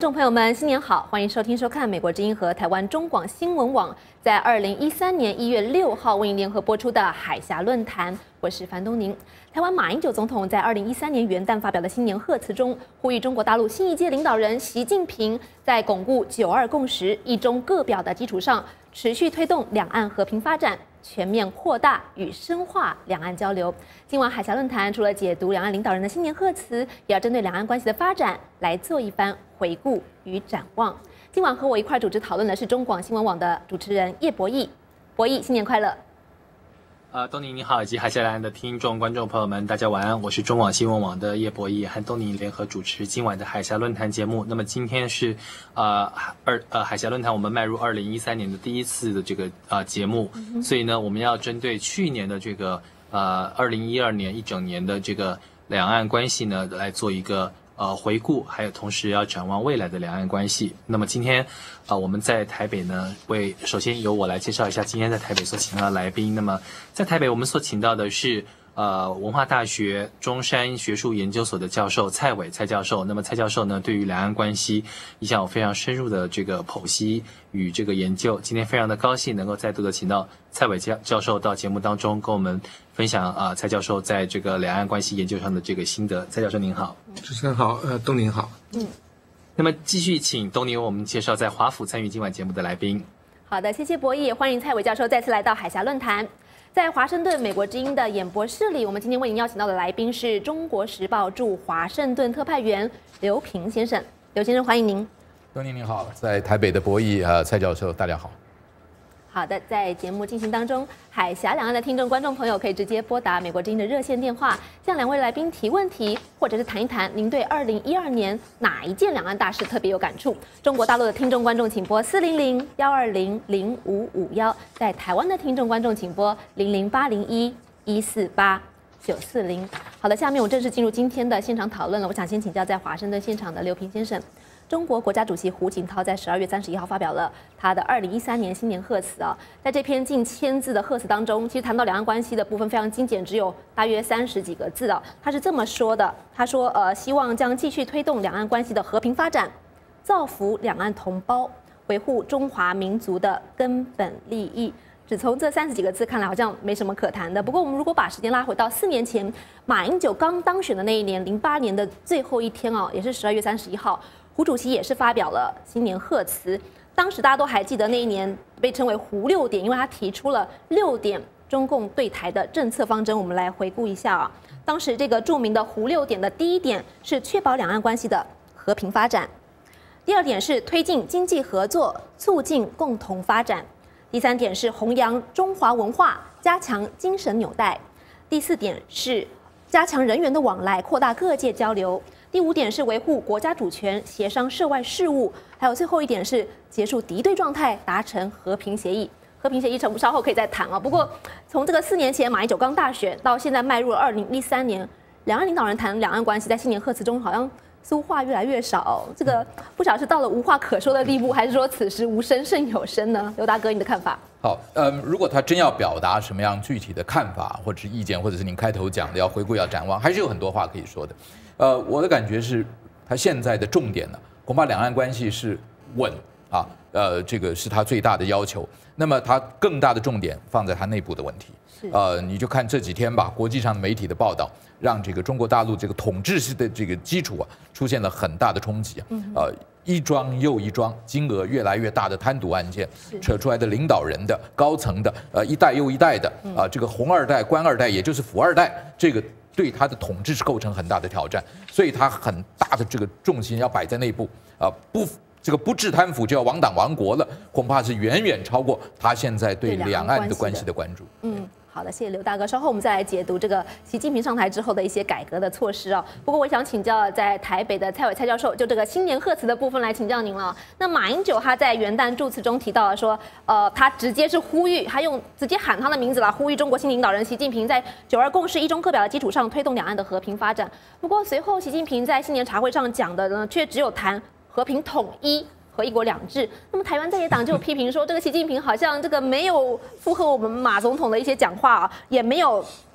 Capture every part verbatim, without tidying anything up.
众朋友们，新年好！欢迎收听、收看美国之音和台湾中广新闻网在二零一三年一月六号为您联合播出的海峡论坛。我是樊东宁。台湾马英九总统在二零一三年元旦发表的新年贺词中，呼吁中国大陆新一届领导人习近平在巩固九二共识、一中各表的基础上，持续推动两岸和平发展，全面扩大与深化两岸交流。今晚海峡论坛除了解读两岸领导人的新年贺词，也要针对两岸关系的发展来做一番回顾与展望。今晚和我一块主持讨论的是中广新闻网的主持人叶博弈。博弈，新年快乐！ 呃，东宁你好，以及海峡两岸的听众、观众朋友们，大家晚安。我是中广新闻网的叶博弈，和东宁联合主持今晚的海峡论坛节目。那么今天是呃二呃海峡论坛，我们迈入二零一三年的第一次的这个呃节目，嗯、所以呢，我们要针对去年的这个呃二零一二年一整年的这个两岸关系呢，来做一个呃回顾，还有同时要展望未来的两岸关系。那么今天呃我们在台北呢，为首先由我来介绍一下今天在台北所请到的来宾。那么在台北我们所请到的是呃文化大学中山学术研究所的教授蔡伟蔡教授。那么蔡教授呢，对于两岸关系一向有非常深入的这个剖析与这个研究。今天非常的高兴能够再度的请到蔡伟教教授到节目当中跟我们分享啊、呃、蔡教授在这个两岸关系研究上的这个心得。蔡教授您好。 主持人好，呃东宁好。 嗯。 那么继续请东宁为我们介绍在华府参与今晚节目的来宾。 好的，谢谢博弈，也欢迎蔡伟教授再次来到海峡论坛。在华盛顿美国之音的演播室里，我们今天为您邀请到的来宾是中国时报驻华盛顿特派员刘平先生。刘先生，欢迎您。 东宁您好，在台北的博弈呃蔡教授，大家好。 好的，在节目进行当中，海峡两岸的听众、观众朋友可以直接拨打美国之音的热线电话，向两位来宾提问题，或者是谈一谈您对二零一二年哪一件两岸大事特别有感触。中国大陆的听众、观众请拨四零零幺二零零五五幺，在台湾的听众、观众请拨零零八零一一四八九四零。好的，下面我正式进入今天的现场讨论了。我想先请教在华盛顿现场的刘平先生。中国国家主席胡锦涛在十二月三十一号发表了他的二零一三年新年贺词啊，在这篇近千字的贺词当中，其实谈到两岸关系的部分非常精简，只有大约三十几个字啊。他是这么说的：他说，呃，希望将继续推动两岸关系的和平发展，造福两岸同胞，维护中华民族的根本利益。只从这三十几个字看来，好像没什么可谈的。不过，我们如果把时间拉回到四年前，马英九刚当选的那一年，零八年的最后一天哦，也是十二月三十一号。胡主席也是发表了新年贺词，当时大家都还记得那一年被称为胡六点，因为他提出了六点中共对台的政策方针。我们来回顾一下啊，当时这个著名的胡六点的第一点是确保两岸关系的和平发展，第二点是推进经济合作，促进共同发展，第三点是弘扬中华文化，加强精神纽带，第四点是加强人员的往来，扩大各界交流。第五点是维护国家主权，协商涉外事务，还有最后一点是结束敌对状态，达成和平协议。和平协议稍后可以再谈啊。不过从这个四年前马英九刚大选到现在迈入了二零一三年，两岸领导人谈两岸关系，在新年贺词中好像似乎话越来越少。这个不晓得是到了无话可说的地步，还是说此时无声胜有声呢？刘大哥，你的看法？ 好，嗯，如果他真要表达什么样具体的看法，或者是意见，或者是您开头讲的要回顾、要展望，还是有很多话可以说的。呃，我的感觉是，他现在的重点呢，恐怕两岸关系是稳啊，呃，这个是他最大的要求。那么他更大的重点放在他内部的问题。呃，你就看这几天吧，国际上媒体的报道，让这个中国大陆这个统治式的这个基础啊，出现了很大的冲击啊。呃，一桩又一桩，金额越来越大的贪渎案件，扯出来的领导人的、高层的，呃，一代又一代的啊、呃，这个红二代、官二代，也就是富二代，这个。对他的统治是构成很大的挑战，所以他很大的这个重心要摆在内部啊，不这个不治贪腐就要亡党亡国了，恐怕是远远超过他现在对两岸的关系的关注。 嗯。好的，谢谢刘大哥。稍后我们再来解读这个习近平上台之后的一些改革的措施啊。不过我想请教在台北的蔡伟蔡教授，就这个新年贺词的部分来请教您了。那马英九他在元旦祝词中提到了说，呃，他直接是呼吁，他用直接喊他的名字啦，呼吁中国新领导人习近平在九二共识、一中各表的基础上推动两岸的和平发展。不过随后习近平在新年茶会上讲的呢，却只有谈和平统一和一国两制。那么台湾在野党就批评说，这个习近平好像这个没有附和我们马总统的一些讲话啊，也没有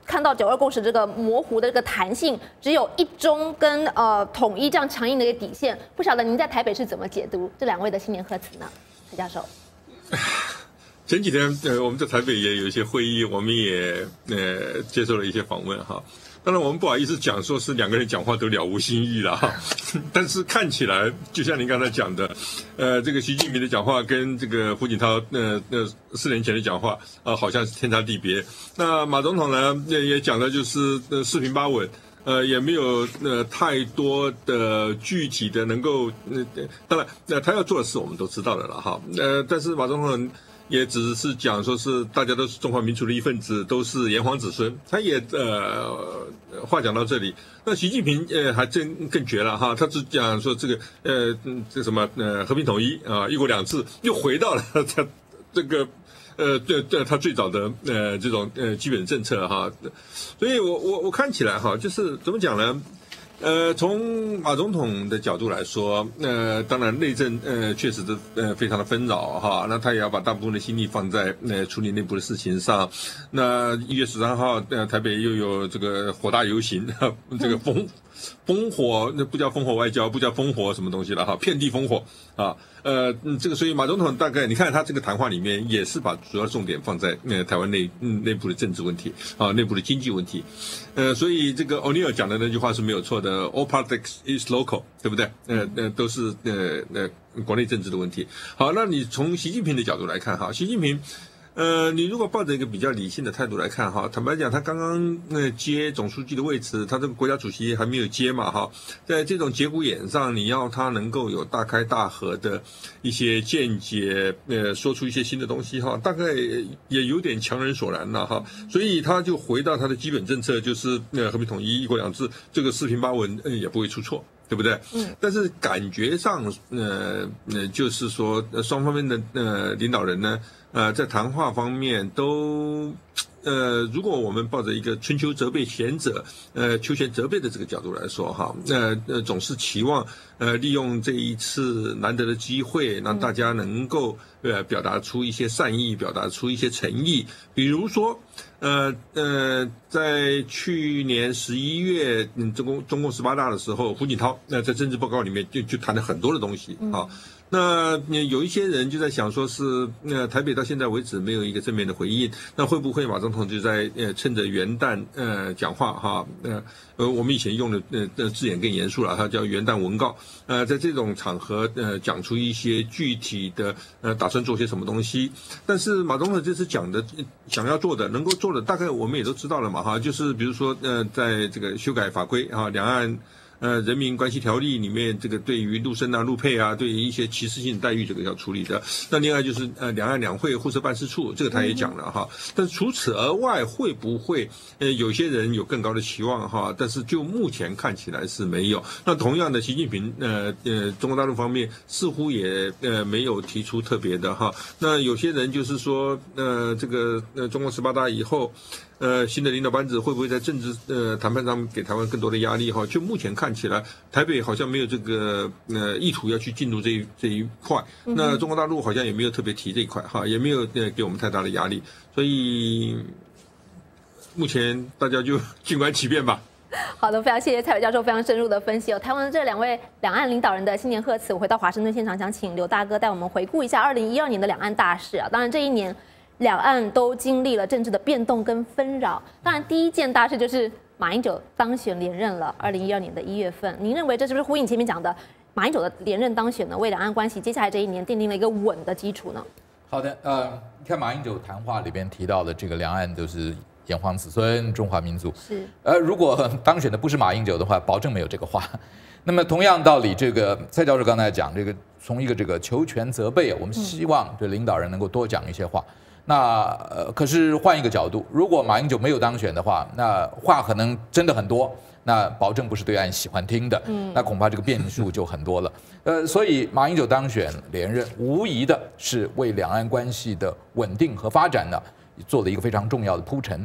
看到九二共识这个模糊的这个弹性，只有一中跟呃统一这样强硬的一个底线。不晓得您在台北是怎么解读这两位的新年贺词呢，蔡教授？ 前几天呃我们在台北也有一些会议，我们也呃接受了一些访问哈。当然我们不好意思讲说是两个人讲话都了无新意了哈，但是看起来就像您刚才讲的，呃，这个习近平的讲话跟这个胡锦涛呃呃四年前的讲话啊、呃，好像是天差地别。那马总统呢也也讲的就是呃四平八稳。呃，也没有呃太多的具体的能够呃，当然，呃他要做的事我们都知道的了哈。呃，但是马总统也只是讲说是大家都是中华民族的一份子，都是炎黄子孙。他也呃话讲到这里，那习近平呃还真更绝了哈，他只讲说这个呃这什么呃和平统一啊，一国两制，又回到了他这个。呃，对对，他最早的呃这种呃基本政策哈，所以我我我看起来哈，就是怎么讲呢？呃，从马总统的角度来说，呃，当然内政呃确实是呃非常的纷扰哈，那他也要把大部分的心力放在呃处理内部的事情上。那一月十三号，呃，台北又有这个火大游行，这个烽烽火，那不叫烽火外交，不叫烽火什么东西了哈，遍地烽火啊。呃，这个所以马总统大概你看他这个谈话里面也是把主要重点放在呃台湾内嗯内部的政治问题啊，内部的经济问题。呃，所以这个欧尼尔讲的那句话是没有错的 ，All politics is local， 对不对？呃呃，都是呃呃国内政治的问题。好，那你从习近平的角度来看哈，习近平。呃，你如果抱着一个比较理性的态度来看哈，坦白讲，他刚刚呃接总书记的位置，他这个国家主席还没有接嘛哈，在这种节骨眼上，你要他能够有大开大合的一些见解，呃，说出一些新的东西哈，大概也有点强人所难了哈，所以他就回到他的基本政策，就是呃和平统一、一国两制，这个四平八稳，呃也不会出错。对不对？嗯，但是感觉上，呃，呃，就是说，呃，双方面的呃领导人呢，呃，在谈话方面都，呃，如果我们抱着一个春秋责备贤者，呃，求贤责备的这个角度来说，哈，呃，呃，总是期望，呃，利用这一次难得的机会，让大家能够呃表达出一些善意，表达出一些诚意，比如说。呃呃，在去年十一月，嗯，中共中共十八大的时候，胡锦涛那、呃、在政治报告里面就就谈了很多的东西啊。那有一些人就在想说是，呃，台北到现在为止没有一个正面的回应，那会不会马总统就在呃趁着元旦呃讲话哈，呃呃我们以前用的呃呃字眼更严肃了，它叫元旦文告，呃在这种场合呃讲出一些具体的呃打算做些什么东西，但是马总统这次讲的想要做的能够做的大概我们也都知道了嘛哈，就是比如说呃在这个修改法规啊，两岸。呃，人民关系条例里面这个对于陆生啊、陆配啊，对于一些歧视性待遇这个要处理的。那另外就是呃，两岸两会互设办事处，这个他也讲了哈。但是除此而外，会不会呃有些人有更高的期望哈？但是就目前看起来是没有。那同样的，习近平呃呃，中国大陆方面似乎也呃没有提出特别的哈。那有些人就是说呃这个呃中共十八大以后。呃，新的领导班子会不会在政治呃谈判上给台湾更多的压力哈？就目前看起来，台北好像没有这个呃意图要去进入这一这一块。那中国大陆好像也没有特别提这一块哈，也没有呃给我们太大的压力，所以目前大家就静观其变吧。 好的，非常谢谢蔡伟教授非常深入的分析哦。台湾的这两位两岸领导人的新年贺词，我回到华盛顿现场，想请刘大哥带我们回顾一下二零一二年的两岸大事啊。当然这一年。两岸都经历了政治的变动跟纷扰，当然第一件大事就是马英九当选连任了。二零一二年的一月份，您认为这是不是呼应前面讲的马英九的连任当选呢？为两岸关系接下来这一年奠定了一个稳的基础呢？ 好的，呃，你看马英九谈话里边提到的这个两岸都是炎黄子孙，中华民族是。呃，如果当选的不是马英九的话，保证没有这个话。那么同样道理，这个蔡教授刚才讲这个，从一个这个求全责备，我们希望对领导人能够多讲一些话。那呃，可是换一个角度，如果马英九没有当选的话，那话可能真的很多，那保证不是对岸喜欢听的，嗯，那恐怕这个变数就很多了。呃，所以马英九当选连任，无疑的是为两岸关系的稳定和发展呢做了一个非常重要的铺陈。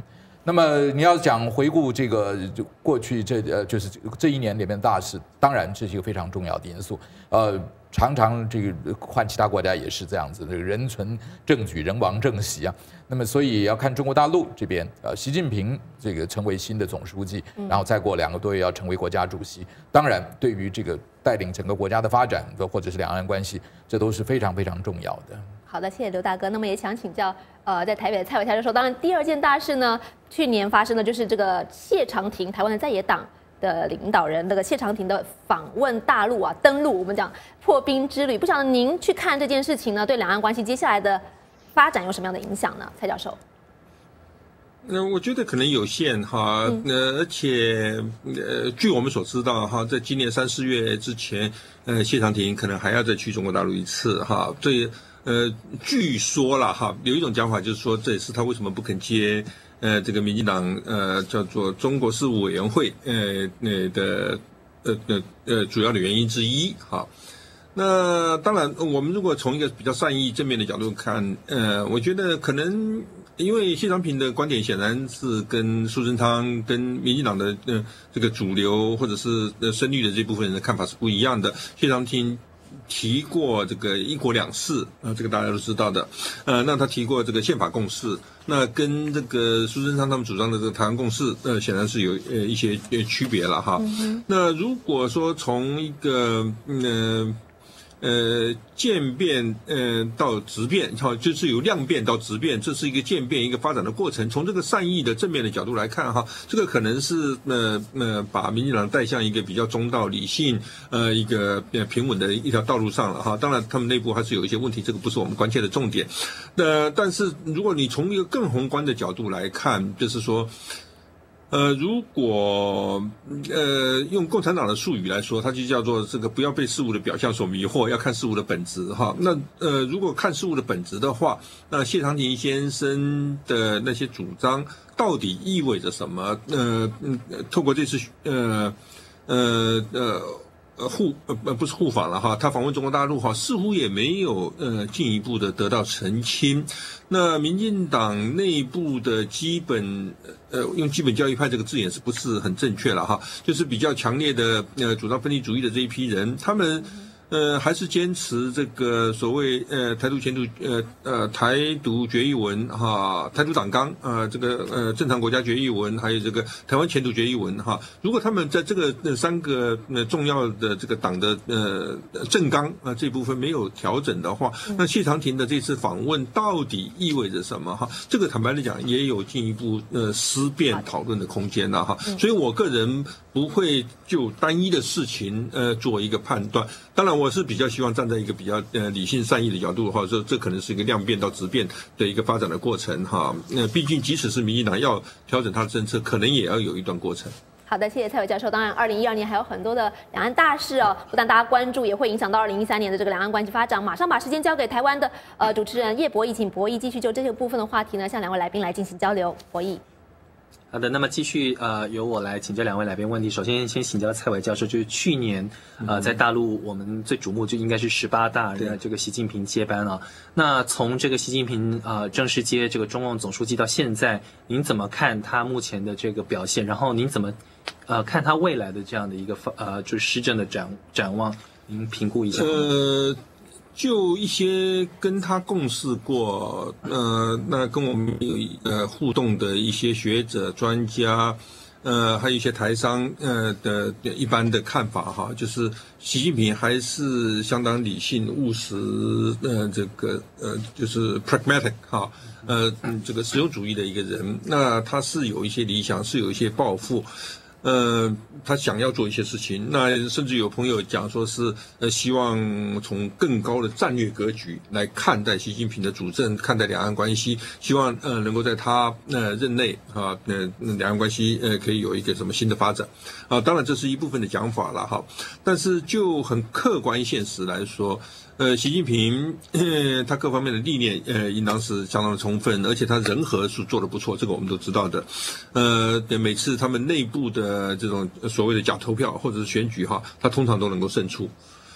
那么你要讲回顾这个就过去这呃就是这一年里面大事，当然这是一个非常重要的因素。呃，常常这个换其他国家也是这样子，这个人存政举，人亡政息啊。那么所以也要看中国大陆这边，呃，习近平这个成为新的总书记，然后再过两个多月要成为国家主席。当然，对于这个带领整个国家的发展，或者是两岸关系，这都是非常非常重要的。 好的，谢谢刘大哥。那么也想请教，呃，在台北的蔡伟教授，当然第二件大事呢，去年发生的就是这个谢长廷，台湾的在野党的领导人，那个谢长廷的访问大陆啊，登陆，我们讲破冰之旅。不晓得您去看这件事情呢，对两岸关系接下来的发展有什么样的影响呢？蔡教授？ 那我觉得可能有限哈，呃，而且呃，据我们所知道哈，在今年三四月之前，呃，谢长廷可能还要再去中国大陆一次哈，这。呃，据说了哈，有一种讲法就是说，这也是他为什么不肯接呃这个民进党呃叫做中国事务委员会呃那的呃呃呃主要的原因之一哈。那当然，我们如果从一个比较善意正面的角度看，呃，我觉得可能因为谢长廷的观点显然是跟苏贞昌、跟民进党的呃这个主流或者是呃深绿的这部分人的看法是不一样的。谢长廷提过这个一国两制，呃，这个大家都知道的，呃，那他提过这个宪法共识，那跟这个苏贞昌他们主张的这个台湾共识，呃，显然是有呃一些呃区别了哈。嗯、那如果说从一个呃呃渐变呃到质变，哈，就是由量变到质变，这是一个渐变一个发展的过程。从这个善意的正面的角度来看哈，这个可能是呃呃把民进党带向一个比较中道理性呃一个呃平稳的一条道路上了哈。当然他们内部还是有一些问题，这个不是我们关切的重点。呃，但是如果你从一个更宏观的角度来看，就是说。呃，如果呃用共产党的术语来说，它就叫做这个不要被事物的表象所迷惑，要看事物的本质哈。那呃，如果看事物的本质的话，那谢长廷先生的那些主张到底意味着什么？呃嗯，透过这次呃呃呃。呃互呃不是互访了哈，他访问中国大陆哈，似乎也没有呃进一步的得到澄清。那民进党内部的基本呃用基本教义派这个字眼是不是很正确了哈？就是比较强烈的呃主张分离主义的这一批人，他们。呃，还是坚持这个所谓呃台独前途呃呃台独决议文哈，台独党纲啊，这个呃正常国家决议文，还有这个台湾前途决议文哈。如果他们在这个那三个呃重要的这个党的呃政纲啊这部分没有调整的话，那谢长廷的这次访问到底意味着什么哈？这个坦白来讲也有进一步呃思辨讨论的空间了哈。所以我个人不会就单一的事情呃做一个判断，当然我。我是比较希望站在一个比较呃理性善意的角度的话，说这可能是一个量变到质变的一个发展的过程哈。那毕竟即使是民进党要调整它的政策，可能也要有一段过程。 好的，谢谢蔡伟教授。当然，二零一二年还有很多的两岸大事哦，不但大家关注，也会影响到二零一三年的这个两岸关系发展。马上把时间交给台湾的呃主持人叶博弈，请博弈继续就这个部分的话题呢，向两位来宾来进行交流。博弈。 好的，那么继续呃，由我来请教两位来宾问题。首先，先请教蔡伟教授，就是去年呃，在大陆我们最瞩目就应该是十八大的这个习近平接班了。那从这个习近平呃正式接这个中共总书记到现在，您怎么看他目前的这个表现？然后您怎么呃看他未来的这样的一个呃就是施政的展展望？您评估一下。 呃。就一些跟他共事过，呃，那跟我们有呃互动的一些学者、专家，呃，还有一些台商，呃的一般的看法哈，就是习近平还是相当理性、务实，呃，这个呃就是 pragmatic 哈，呃，这个实用主义的一个人。那他是有一些理想，是有一些抱负。呃，他想要做一些事情，那甚至有朋友讲说是呃，希望从更高的战略格局来看待习近平的主政，看待两岸关系，希望呃能够在他呃任内啊，呃两岸关系呃可以有一个什么新的发展啊，当然这是一部分的讲法了哈，但是就很客观现实来说。呃，习近平呃他各方面的历练呃应当是相当的充分，而且他人和是做得不错，这个我们都知道的。呃，每次他们内部的这种所谓的假投票或者是选举哈，他通常都能够胜出。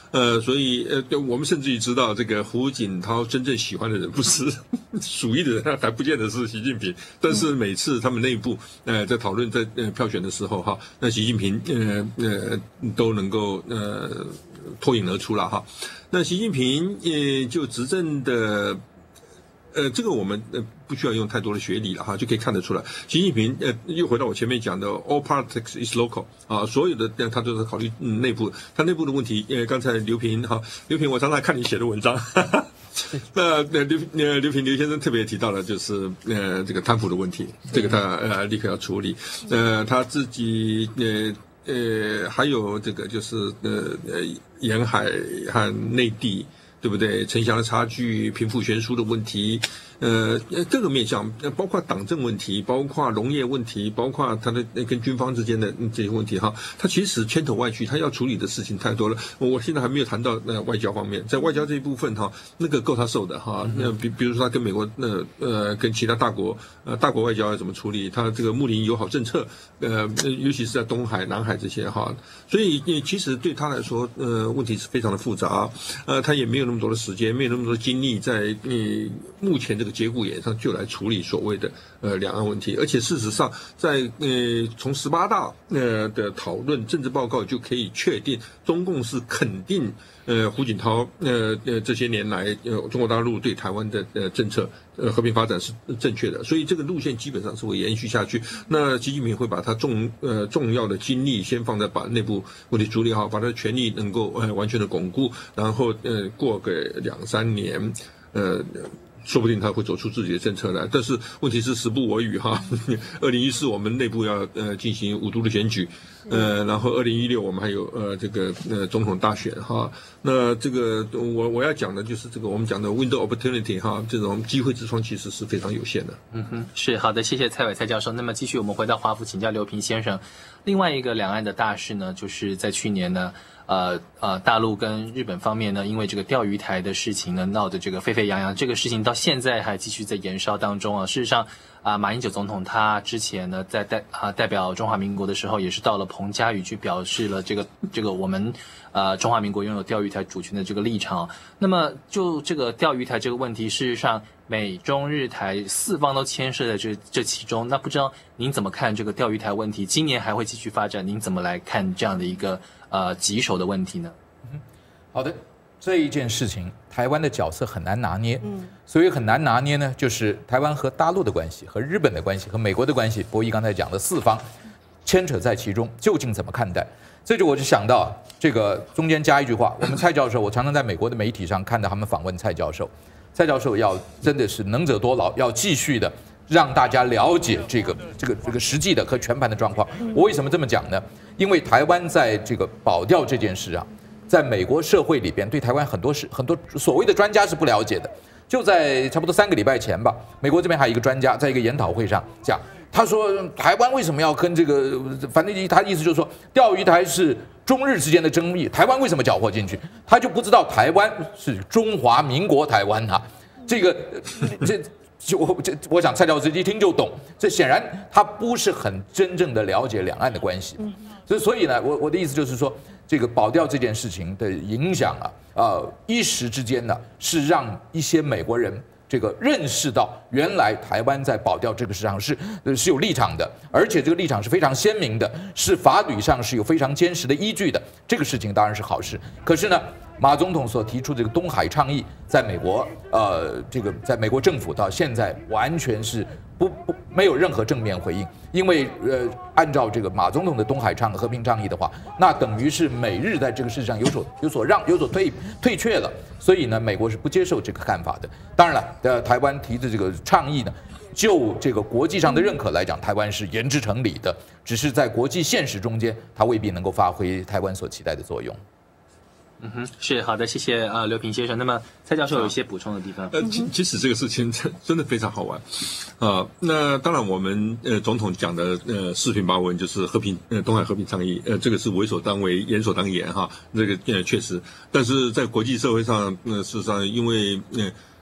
呃，所以呃，我们甚至于知道这个胡锦涛真正喜欢的人不是属意的人，还不见得是习近平。但是每次他们内部呃在讨论在呃票选的时候哈，那习近平呃呃都能够呃脱颖而出了哈。那习近平呃就执政的。呃，这个我们呃不需要用太多的学理了哈，就可以看得出来，习近平呃又回到我前面讲的 ，all politics is local 啊，所有的他都是考虑嗯内部，他内部的问题。呃，刚才刘平哈，刘平我常常看你写的文章，哈哈那呃刘呃刘平刘先生特别提到了就是呃这个贪腐的问题，这个他呃立刻要处理，呃他自己呃。呃，还有这个就是呃呃沿海和内地。对不对？城乡的差距、贫富悬殊的问题，呃，各个面向，包括党政问题，包括农业问题，包括他的跟军方之间的这些问题哈，他其实千头万绪，他要处理的事情太多了。我现在还没有谈到呃外交方面，在外交这一部分哈，那个够他受的哈。那比比如说他跟美国呃呃跟其他大国呃大国外交要怎么处理，他这个睦邻友好政策，呃尤其是在东海、南海这些哈，所以其实对他来说呃问题是非常的复杂，呃他也没有那么多的时间，没有那么多的精力在呃目前这个节骨眼上就来处理所谓的呃两岸问题，而且事实上在呃从十八大呃的讨论政治报告就可以确定，中共是肯定呃胡锦涛呃呃这些年来呃中国大陆对台湾的呃政策呃和平发展是正确的，所以这个路线基本上是会延续下去。那习近平会把他重呃重要的精力先放在把内部问题处理好，把他的权力能够呃完全的巩固，然后呃过个两三年呃。说不定他会走出自己的政策来，但是问题是时不我与哈。二零一四我们内部要呃进行五都的选举，呃，然后二零一六我们还有呃这个呃总统大选哈。那这个我我要讲的就是这个我们讲的 window opportunity 哈，这种机会之窗其实是非常有限的。 嗯哼，是好的，谢谢蔡伟蔡教授。那么继续我们回到华府请教刘平先生，另外一个两岸的大事呢，就是在去年呢。呃呃，大陆跟日本方面呢，因为这个钓鱼台的事情呢，闹得这个沸沸扬扬，这个事情到现在还继续在延烧当中啊。事实上啊、呃，马英九总统他之前呢，在代啊、呃、代表中华民国的时候，也是到了彭佳屿去表示了这个这个我们呃中华民国拥有钓鱼台主权的这个立场。那么就这个钓鱼台这个问题，事实上美中日台四方都牵涉在这这其中。那不知道您怎么看这个钓鱼台问题？今年还会继续发展？您怎么来看这样的一个？呃，棘手的问题呢？ 嗯，好的，这一件事情，台湾的角色很难拿捏，嗯，所以很难拿捏呢，就是台湾和大陆的关系、和日本的关系、和美国的关系，博弈刚才讲的四方牵扯在其中，究竟怎么看待？这就我就想到这个中间加一句话，我们蔡教授，我常常在美国的媒体上看到他们访问蔡教授，蔡教授要真的是能者多劳，要继续的让大家了解这个这个这个实际的和全盘的状况。我为什么这么讲呢？因为台湾在这个保钓这件事啊，在美国社会里边，对台湾很多事很多所谓的专家是不了解的。就在差不多三个礼拜前吧，美国这边还有一个专家在一个研讨会上讲，他说台湾为什么要跟这个，反正他的意思就是说，钓鱼台是中日之间的争议，台湾为什么搅和进去？他就不知道台湾是中华民国台湾啊，这个这。就我这，我想蔡教授一听就懂。这显然他不是很真正的了解两岸的关系，所以所以呢，我我的意思就是说，这个保钓这件事情的影响啊，呃，一时之间呢，是让一些美国人这个认识到，原来台湾在保钓这个事上是呃是有立场的，而且这个立场是非常鲜明的，是法律上是有非常坚实的依据的。这个事情当然是好事，可是呢。马总统所提出这个东海倡议，在美国，呃，这个在美国政府到现在完全是不不没有任何正面回应，因为呃，按照这个马总统的东海倡和平倡议的话，那等于是美日在这个事上有所有所让有所退退却了，所以呢，美国是不接受这个看法的。当然了，呃，台湾提的这个倡议呢。就这个国际上的认可来讲，台湾是言之成理的，只是在国际现实中间，它未必能够发挥台湾所期待的作用。 嗯哼，是好的，谢谢啊、呃，刘平先生。那么蔡教授有一些补充的地方。 呃，其其实这个事情真真的非常好玩，啊、呃，那当然我们呃总统讲的呃四平八稳就是和平呃东海和平倡议，呃这个是为所当为，言所当言哈，这个呃确实，但是在国际社会上，呃事实上因为呃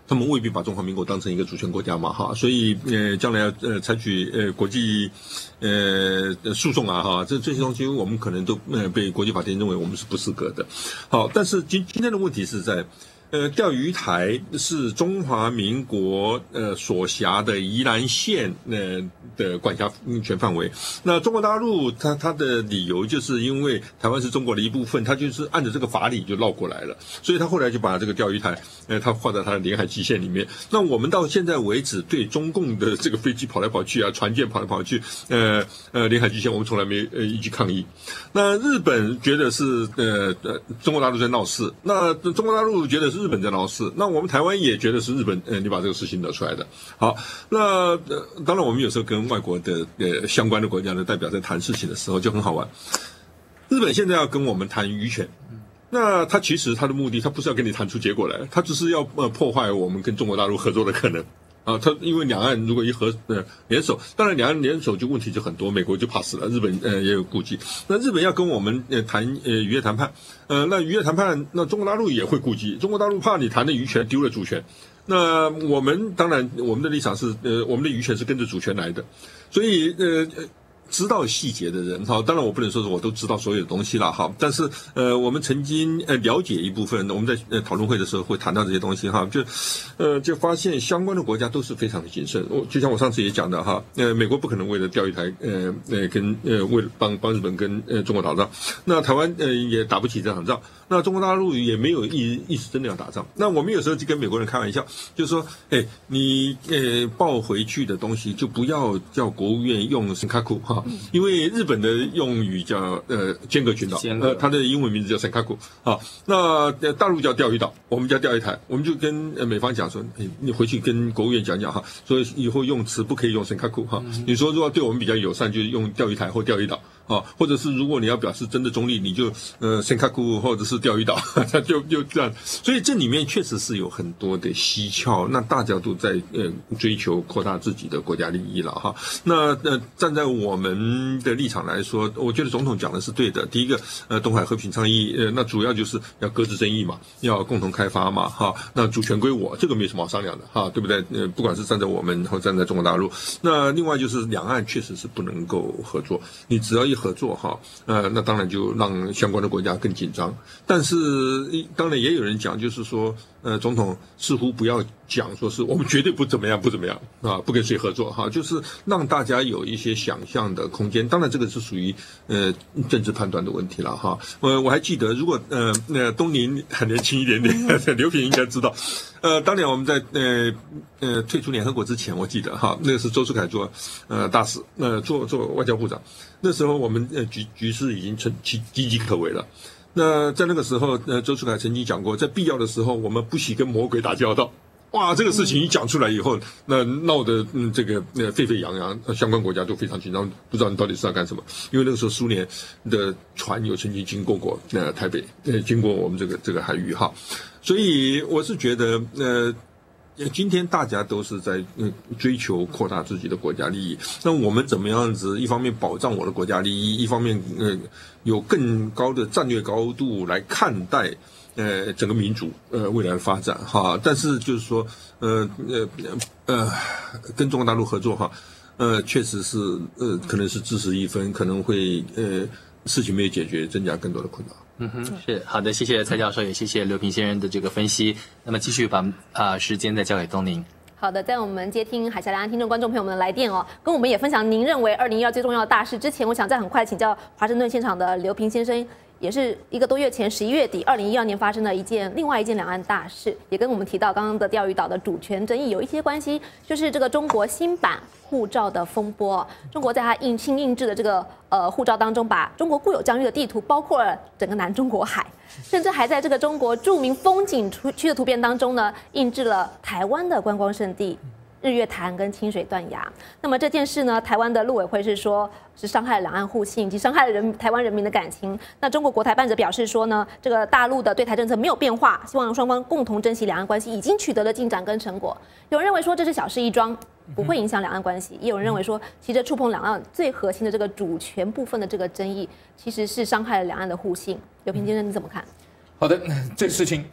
他们未必把中华民国当成一个主权国家嘛，哈，所以呃，将来要呃采取呃国际呃诉讼啊，哈，这这些东西我们可能都呃被国际法庭认为我们是不适格的。好，但是今今天的问题是在。呃，钓鱼台是中华民国呃所辖的宜兰县呃的管辖权范围。那中国大陆它它的理由就是因为台湾是中国的一部分，它就是按着这个法理就绕过来了，所以它后来就把这个钓鱼台呃它划在它的领海基线里面。那我们到现在为止对中共的这个飞机跑来跑去啊，船舰跑来跑去，呃呃领海基线我们从来没呃一句抗议。那日本觉得是呃呃中国大陆在闹事，那中国大陆觉得是日本在闹事，那我们台湾也觉得是日本，呃，你把这个事情惹出来的。好，那呃，当然我们有时候跟外国的呃相关的国家的代表在谈事情的时候就很好玩。日本现在要跟我们谈渔权，那他其实他的目的，他不是要跟你谈出结果来，他只是要呃破坏我们跟中国大陆合作的可能。啊，他因为两岸如果一合呃联手，当然两岸联手就问题就很多，美国就怕死了，日本呃也有顾忌。那日本要跟我们呃谈呃渔业谈判，呃那渔业谈判，那中国大陆也会顾忌，中国大陆怕你谈的渔权丢了主权。那我们当然我们的立场是呃我们的渔权是跟着主权来的，所以呃。知道细节的人哈，当然我不能说是我都知道所有的东西了哈，但是呃，我们曾经呃了解一部分，我们在呃讨论会的时候会谈到这些东西哈，就呃就发现相关的国家都是非常的谨慎。我就像我上次也讲的哈，呃，美国不可能为了钓鱼台呃呃跟呃为了帮帮日本跟呃中国打仗，那台湾呃也打不起这场仗，那中国大陆也没有意意思真的要打仗。那我们有时候就跟美国人开玩笑，就是说，哎，你呃抱回去的东西就不要叫国务院用深卡库哈。因为日本的用语叫呃尖阁群岛，呃它的英文名字叫深卡库啊，那大陆叫钓鱼岛，我们叫钓鱼台，我们就跟呃美方讲说，哎，你回去跟国务院讲讲哈，所以以后用词不可以用深卡库哈，你说如果对我们比较友善，就用钓鱼台或钓鱼岛。啊，或者是如果你要表示真的中立，你就呃深卡库或者是钓鱼岛，就就这样。所以这里面确实是有很多的蹊跷，那大家都在呃追求扩大自己的国家利益了哈。那呃站在我们的立场来说，我觉得总统讲的是对的。第一个，呃东海和平倡议，呃那主要就是要搁置争议嘛，要共同开发嘛，哈。那主权归我，这个没什么好商量的哈，对不对？呃不管是站在我们或站在中国大陆，那另外就是两岸确实是不能够合作，你只要一合作哈，呃，那当然就让相关的国家更紧张。但是当然也有人讲，就是说，呃，总统似乎不要讲说是我们绝对不怎么样，不怎么样啊，不跟谁合作哈，就是让大家有一些想象的空间。当然这个是属于呃政治判断的问题了哈。呃，我还记得，如果呃那东宁很年轻一点点，刘品应该知道。呃，当年我们在呃呃退出联合国之前，我记得哈，那个是周世凯做呃大使，呃做做外交部长。那时候我们呃局局势已经成岌岌岌可危了。那在那个时候，呃，周世凯曾经讲过，在必要的时候，我们不惜跟魔鬼打交道。哇，这个事情一讲出来以后，那闹得嗯这个呃沸沸扬扬，相关国家都非常紧张，不知道你到底是要干什么。因为那个时候苏联的船有曾经经过过呃台北，呃经过我们这个这个海域哈，所以我是觉得呃。今天大家都是在嗯追求扩大自己的国家利益，那我们怎么样子？一方面保障我的国家利益，一方面呃有更高的战略高度来看待呃整个民主呃未来的发展哈。但是就是说呃呃呃跟中国大陆合作哈，呃确实是呃可能是自食一分，可能会呃事情没有解决，增加更多的困扰。 嗯哼，是好的，谢谢蔡教授，也谢谢刘平先生的这个分析。那么继续把啊、呃、时间再交给东宁。 好的，在我们接听海峡两岸听众观众朋友们的来电哦，跟我们也分享您认为二零一二最重要的大事之前，我想再很快请教华盛顿现场的刘平先生。也是一个多月前，十一月底，二零一二年发生的一件另外一件两岸大事，也跟我们提到刚刚的钓鱼岛的主权争议有一些关系，就是这个中国新版护照的风波。中国在它印新印制的这个呃护照当中，把中国固有疆域的地图包括了整个南中国海，甚至还在这个中国著名风景区的图片当中呢，印制了台湾的观光胜地日月潭跟清水断崖。那么这件事呢，台湾的陆委会是说是伤害了两岸互信以及伤害了人台湾人民的感情。那中国国台办则表示说呢，这个大陆的对台政策没有变化，希望双方共同珍惜两岸关系已经取得了进展跟成果。有人认为说这是小事一桩，不会影响两岸关系；也有人认为说，其实触碰两岸最核心的这个主权部分的这个争议，其实是伤害了两岸的互信。刘平先生你怎么看？ 好的，这个事情。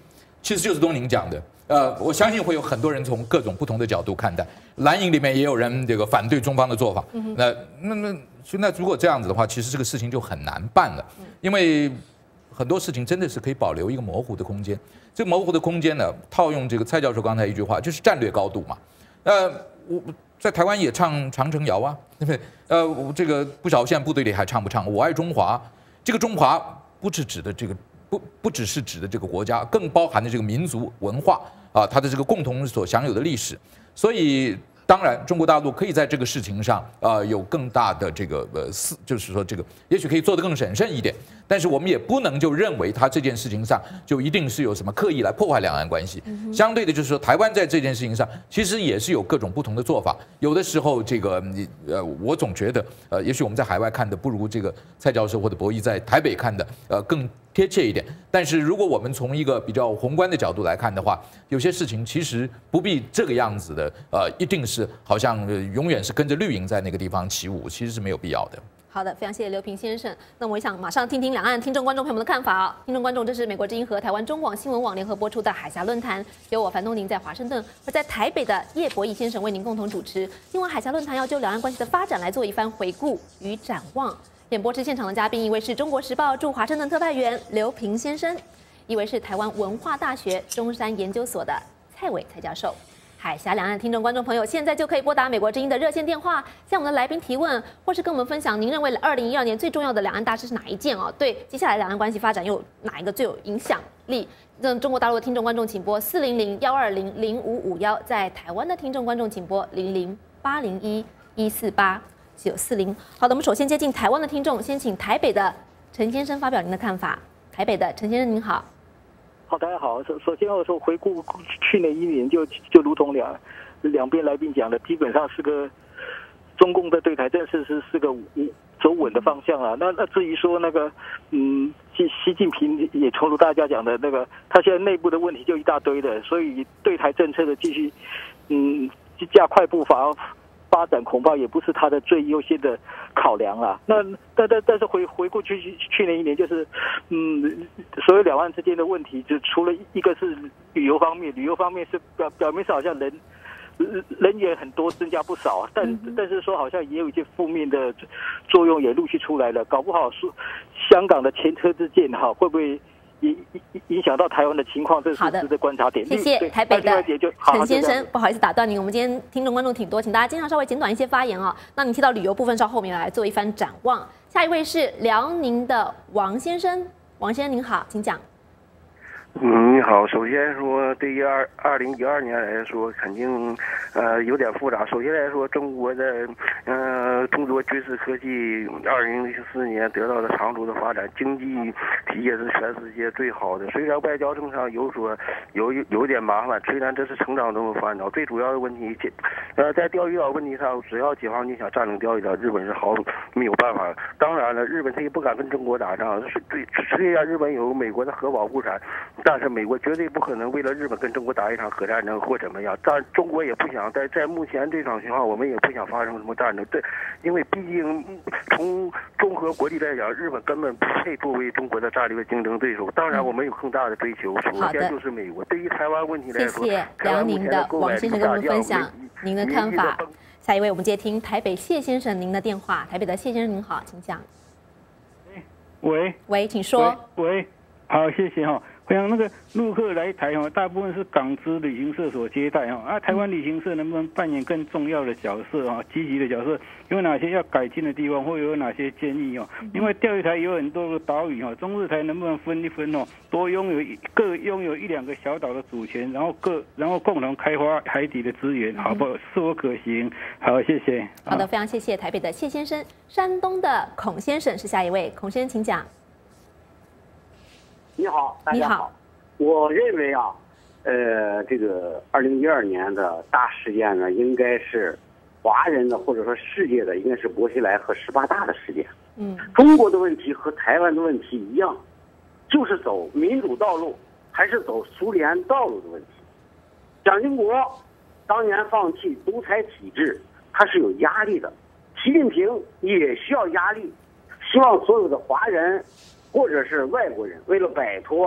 其实就是东宁讲的。呃，我相信会有很多人从各种不同的角度看待。蓝营里面也有人这个反对中方的做法。嗯、那那那那如果这样子的话，其实这个事情就很难办了，因为很多事情真的是可以保留一个模糊的空间。这个模糊的空间呢，套用这个蔡教授刚才一句话，就是战略高度嘛。呃，我在台湾也唱长城谣啊，对不对？呃，我这个不晓得现在部队里还唱不唱？我爱中华，这个中华不是指的这个。不不只是指的这个国家，更包含的这个民族文化啊，它的这个共同所享有的历史。所以，当然，中国大陆可以在这个事情上啊有更大的这个呃思，就是说这个也许可以做得更审慎一点。但是我们也不能就认为它这件事情上就一定是有什么刻意来破坏两岸关系。相对的，就是说台湾在这件事情上其实也是有各种不同的做法。有的时候，这个呃，我总觉得呃，也许我们在海外看的不如这个蔡教授或者博弈在台北看的呃更贴切一点。但是如果我们从一个比较宏观的角度来看的话，有些事情其实不必这个样子的，呃，一定是好像永远是跟着绿营在那个地方起舞，其实是没有必要的。 好的，非常谢谢刘平先生。那我想马上听听两岸听众观众朋友们的看法啊。听众观众，这是美国之音和台湾中广新闻网联合播出的海峡论坛，由我樊东宁在华盛顿，而在台北的叶博弈先生为您共同主持。今晚海峡论坛要就两岸关系的发展来做一番回顾与展望。演播室现场的嘉宾，一位是中国时报驻华盛顿特派员刘平先生，一位是台湾文化大学中山研究所的蔡伟蔡教授。海峡两岸的听众观众朋友，现在就可以拨打美国之音的热线电话，向我们的来宾提问，或是跟我们分享您认为二零一二年最重要的两岸大事是哪一件哦？对接下来两岸关系发展又哪一个最有影响力？那中国大陆的听众观众请拨四零零幺二零零五五幺，在台湾的听众观众请拨零零八零一一四八九四零。好的，我们首先接近台湾的听众，先请台北的陈先生发表您的看法。台北的陈先生您好。 好，大家好。首首先我说回顾去年一年就，就就如同两两边来宾讲的，基本上是个中共的对台政策是是个走稳的方向啊。那那至于说那个，嗯，习习近平也诚如大家讲的那个，他现在内部的问题就一大堆的，所以对台政策的继续，嗯，加快步伐发展恐怕也不是他的最优先的考量啊。那但但但是回回顾去去年一年，就是嗯，所有两岸之间的问题，就除了一个是旅游方面，旅游方面是表表面上好像人人也很多，增加不少啊，但但是说好像也有一些负面的作用也陆续出来了，搞不好说香港的前车之鉴哈，会不会影影响到台湾的情况，这是值得观察点。 谢谢台北的陈先生，不好意思打断您，我们今天听众观众挺多，请大家尽量稍微简短一些发言哦。那你提到旅游部分，稍后面来做一番展望。下一位是辽宁的王先生，王先生您好，请讲。 嗯，你好。首先说，对于二二零一二年来说，肯定呃有点复杂。首先来说，中国的呃中国军事科技二零零四年得到了长足的发展，经济体也是全世界最好的。虽然外交政策上有所有有点麻烦，虽然这是成长中的烦恼，最主要的问题，呃在钓鱼岛问题上，只要解放军想占领钓鱼岛，日本是毫没有办法。当然了，日本他也不敢跟中国打仗，是对虽然日本有美国的核保护伞。但是美国绝对不可能为了日本跟中国打一场核战争或怎么样，但中国也不想在在目前这场情况，我们也不想发生什么战争。这因为毕竟从综合国力来讲，日本根本不配作为中国的战略竞争对手。当然，我们有更大的追求，首先就是美国。对于台湾问题来说， 谢谢辽宁的王先生跟我们分享您的看法。下一位，我们接听台北谢先生您的电话。台北的谢先生您好，请讲。 喂喂，请说。 喂，好，谢谢哈。我想那个陆客来台哈，大部分是港资旅行社所接待哈，啊，台湾旅行社能不能扮演更重要的角色啊？积极的角色，有哪些要改进的地方，或有哪些建议哦？因为钓鱼台有很多个岛屿哈，中日台能不能分一分哦？多拥有各拥有一两个小岛的主权，然后各然后共同开发海底的资源，好不好？是否可行？好，谢谢。 好的，非常谢谢台北的谢先生。山东的孔先生是下一位，孔先生请讲。 你好，大家好。好，我认为啊，呃，这个二零一二年的大事件呢，应该是华人的或者说世界的，应该是薄熙来和十八大的事件。嗯，中国的问题和台湾的问题一样，就是走民主道路还是走苏联道路的问题。蒋经国当年放弃独裁体制，他是有压力的。习近平也需要压力，希望所有的华人或者是外国人，为了摆脱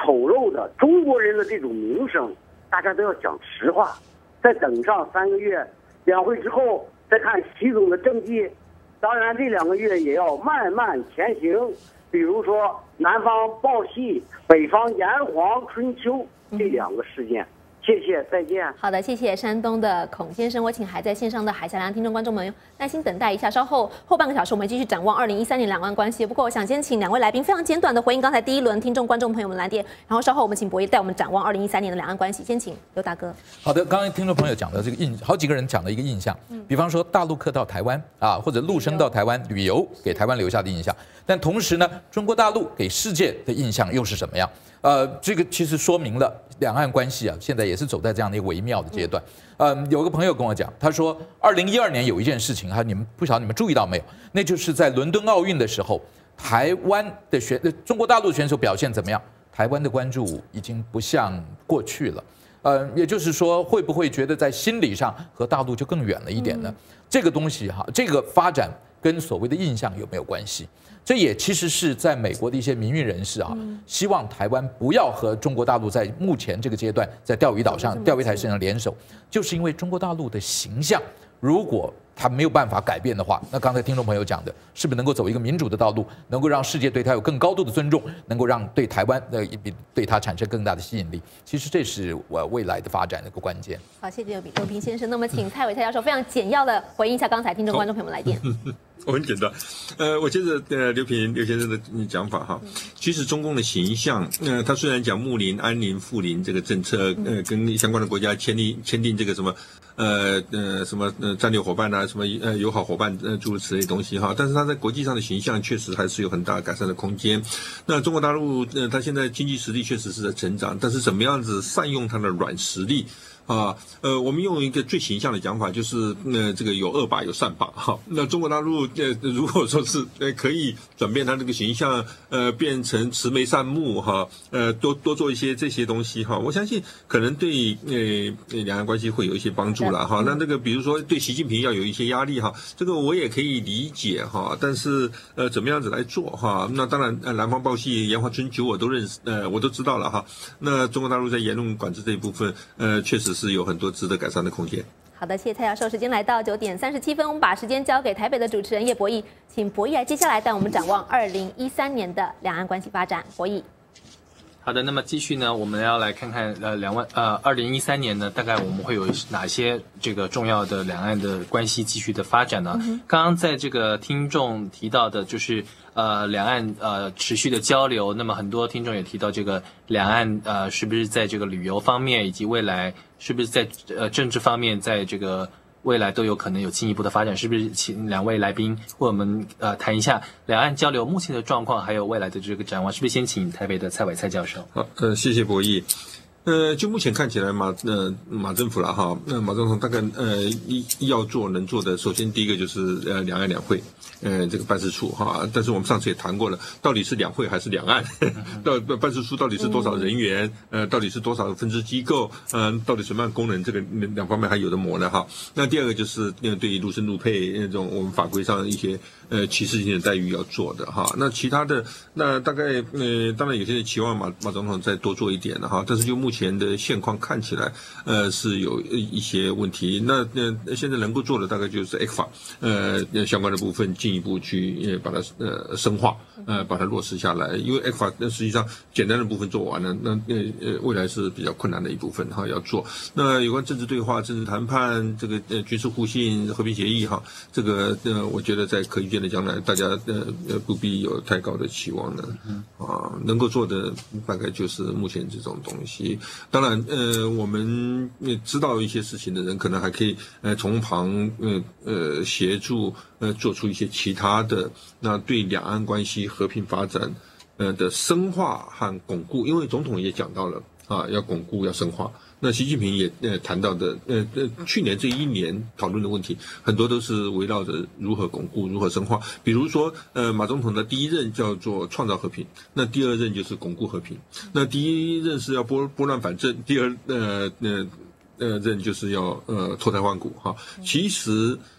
丑陋的中国人的这种名声，大家都要讲实话。再等上三个月，两会之后再看习总的政绩。当然，这两个月也要慢慢前行。比如说，南方报喜，北方炎黄春秋这两个事件。谢谢，再见。 好的，谢谢山东的孔先生。我请还在线上的海峡两岸听众观众们耐心等待一下，稍后后半个小时我们继续展望二零一三年两岸关系。不过，我想先请两位来宾非常简短的回应刚才第一轮听众观众朋友们来电，然后稍后我们请博弈带我们展望二零一三年的两岸关系。先请刘大哥。 好的，刚刚听众朋友讲的这个印，好几个人讲的一个印象，比方说大陆客到台湾啊，或者陆生到台湾旅游，给台湾留下的印象。但同时呢，中国大陆给世界的印象又是什么样？呃，这个其实说明了两岸关系啊，现在也是走在这样的一个微妙的阶段。嗯，有个朋友跟我讲，他说，二零一二年有一件事情，哈，你们不晓得你们注意到没有？那就是在伦敦奥运的时候，台湾的选中国大陆选手表现怎么样？台湾的关注已经不像过去了。呃，也就是说，会不会觉得在心理上和大陆就更远了一点呢？嗯、这个东西哈，这个发展跟所谓的印象有没有关系？这也其实是在美国的一些民运人士啊，希望台湾不要和中国大陆在目前这个阶段在钓鱼岛上、钓鱼台身上联手，就是因为中国大陆的形象，如果他没有办法改变的话，那刚才听众朋友讲的，是不是能够走一个民主的道路，能够让世界对他有更高度的尊重，能够让对台湾的对他产生更大的吸引力？其实这是我未来的发展的一个关键。 好，谢谢刘平先生。那么，请蔡伟蔡教授非常简要的回应一下刚才听众观众朋友们来电。 我很简单，呃，我接着呃刘平刘先生的讲法哈，其实中共的形象，呃，他虽然讲睦邻、安邻、富邻这个政策，呃，跟相关的国家签订签订这个什么，呃呃什么呃战略伙伴啊，什么呃友好伙伴呃诸如此类东西哈，但是他在国际上的形象确实还是有很大改善的空间。那中国大陆呃，他现在经济实力确实是在成长，但是怎么样子善用它的软实力？啊，呃，我们用一个最形象的讲法，就是呃，这个有恶把有善把哈。那中国大陆呃，如果说是呃可以转变它这个形象，呃，变成慈眉善目哈，呃，多多做一些这些东西哈，我相信可能对呃两岸关系会有一些帮助了哈。那这个比如说对习近平要有一些压力哈，这个我也可以理解哈。但是呃，怎么样子来做哈？那当然，呃，南方报系、炎黄春秋我都认识，呃，我都知道了哈。那中国大陆在言论管制这一部分，呃，确实是。是有很多值得改善的空间。 好的，谢谢蔡教授。时间来到九点三十七分，我们把时间交给台北的主持人叶博弈，请博弈来接下来带我们展望二零一三年的两岸关系发展。博弈。 好的，那么继续呢，我们要来看看呃两万呃二零一三年呢，大概我们会有哪些这个重要的两岸的关系继续的发展呢？嗯、刚刚在这个听众提到的就是呃两岸呃持续的交流，那么很多听众也提到这个两岸呃是不是在这个旅游方面以及未来是不是在呃政治方面在这个未来都有可能有进一步的发展，是不是请两位来宾为我们呃谈一下两岸交流目前的状况，还有未来的这个展望？是不是先请台北的蔡伟蔡教授？ 好，呃，谢谢博弈。呃，就目前看起来马呃马政府了哈，那、呃、马总统大概呃要做能做的，首先第一个就是呃两岸两会，呃这个办事处哈，但是我们上次也谈过了，到底是两会还是两岸？到办事处到底是多少人员？呃，到底是多少分支机构？嗯、呃，到底什么样功能？这个两方面还有的磨呢哈。那第二个就是呃对于陆生陆配那种我们法规上一些呃歧视性的待遇要做的哈。那其他的那大概呃当然有些人期望马马总统再多做一点的哈，但是就目目前的现况看起来，呃，是有一些问题。那呃，现在能够做的大概就是 E C F A， 呃，相关的部分进一步去呃把它呃深化，呃，把它落实下来。因为 E C F A 那实际上简单的部分做完了，那呃呃未来是比较困难的一部分哈要做。那有关政治对话、政治谈判，这个呃军事互信、和平协议哈，这个呃我觉得在可预见的将来，大家呃呃不必有太高的期望了啊，能够做的大概就是目前这种东西。当然，呃，我们知道一些事情的人，可能还可以呃从旁呃呃协助呃做出一些其他的，那对两岸关系和平发展呃的深化和巩固，因为总统也讲到了啊，要巩固要深化。那习近平也呃谈到的，呃呃，去年这一年讨论的问题，很多都是围绕着如何巩固、如何深化。比如说，呃，马总统的第一任叫做创造和平，那第二任就是巩固和平。那第一任是要拨拨乱反正，第二呃呃呃任就是要呃脱胎换骨哈。其实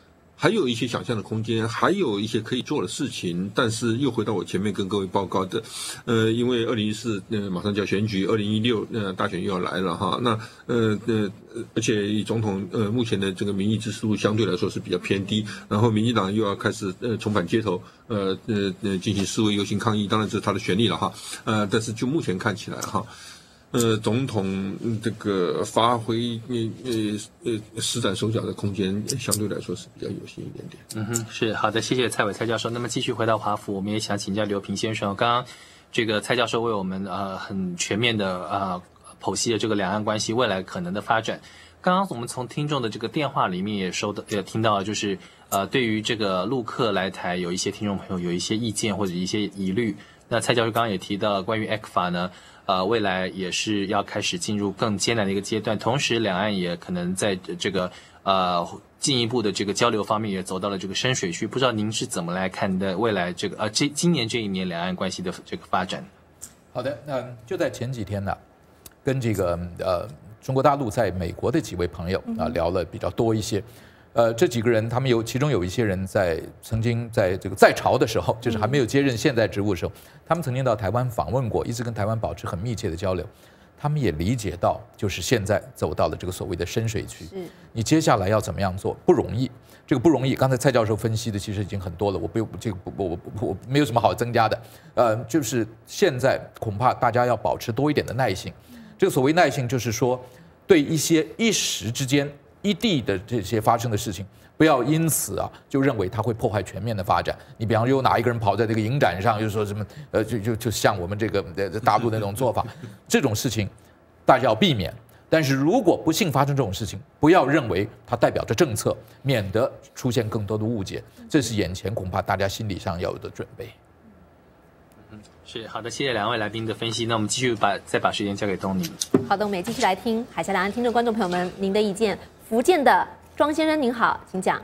还有一些想象的空间，还有一些可以做的事情。但是又回到我前面跟各位报告的，呃，因为二零一四呃马上就要选举，二零一六呃大选又要来了哈。那呃呃，而且以总统呃目前的这个民意支持度相对来说是比较偏低，然后民进党又要开始呃重返街头，呃呃呃进行示威游行抗议，当然这是他的权利了哈。呃，但是就目前看起来哈。呃，总统这个发挥呃呃呃施展手脚的空间相对来说是比较有限一点点。 嗯哼，是好的，谢谢蔡伟蔡教授。那么继续回到华府，我们也想请教刘平先生。刚刚这个蔡教授为我们呃很全面的呃剖析了这个两岸关系未来可能的发展。刚刚我们从听众的这个电话里面也收到也听到，就是呃对于这个陆客来台有一些听众朋友有一些意见或者一些疑虑。那蔡教授刚刚也提到关于 E C F A 呢。呃，未来也是要开始进入更艰难的一个阶段，同时两岸也可能在这个呃进一步的这个交流方面也走到了这个深水区。不知道您是怎么来看的未来这个呃这今年这一年两岸关系的这个发展？ 好的，那就在前几天呢，跟这个呃中国大陆在美国的几位朋友啊聊了比较多一些。呃，这几个人，他们有其中有一些人在曾经在这个在朝的时候，就是还没有接任现在职务的时候，他们曾经到台湾访问过，一直跟台湾保持很密切的交流。他们也理解到，就是现在走到了这个所谓的深水区，你接下来要怎么样做不容易。这个不容易，刚才蔡教授分析的其实已经很多了，我不这个不我我我没有什么好增加的。呃，就是现在恐怕大家要保持多一点的耐性。这个所谓耐性，就是说对一些一时之间。一地的这些发生的事情，不要因此啊就认为它会破坏全面的发展。你比方说有哪一个人跑在这个影展上，就说什么呃就就就像我们这个大陆那种做法，这种事情大家要避免。但是如果不幸发生这种事情，不要认为它代表着政策，免得出现更多的误解。这是眼前恐怕大家心理上要有的准备。 是好的，谢谢两位来宾的分析。那我们继续把再把时间交给东尼。 好的，我们也继续来听海峡两岸听众观众朋友们您的意见。福建的庄先生您好，请讲。